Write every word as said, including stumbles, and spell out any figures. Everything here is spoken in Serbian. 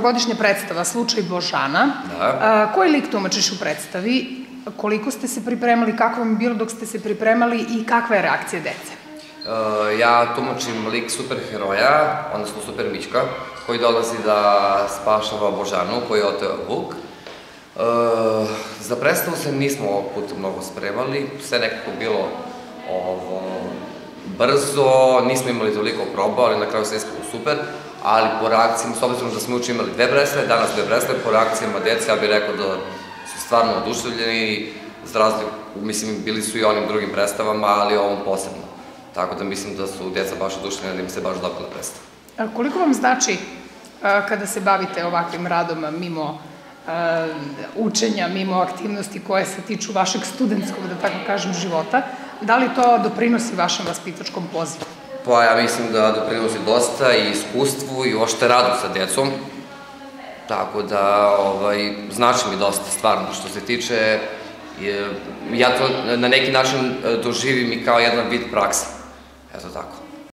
novogodišnja predstava Slučaj Božana. Da. Koji lik tumačiš u predstavi? Koliko ste se pripremali, kako vam je bilo dok ste se pripremali i kakva je reakcija dece? Ja tumačim lik superheroja, odnosno Super Mićka, koji dolazi da spašava Božanu, koji je oteo Vuk. Za predstavu se nismo ovog puta mnogo spremali, sve nekako bilo brzo, nismo imali toliko proba, ali na kraju sve ispalo super, ali po reakcijama, s obzirom da smo uče imali dve predstave, danas dve predstave, po reakcijama dece, ja bih rekao da su stvarno oduševljeni, za razliku, mislim, bili su i onim drugim predstavama, ali ovom posebno. Tako da mislim da su djeca baš oduševljena, da im se baš dopala predstava. Koliko vam znači kada se bavite ovakvim radom mimo učenja, mimo aktivnosti koje se tiču vašeg studentskog, da tako kažem, života, da li to doprinosi vašem vaspitačkom pozivu? Pa ja mislim da doprinosi dosta i iskustvu i uopšte radu sa djecom, tako da znači mi dosta stvarno što se tiče, ja to na neki način doživim i kao jedan vid prakse, eto tako.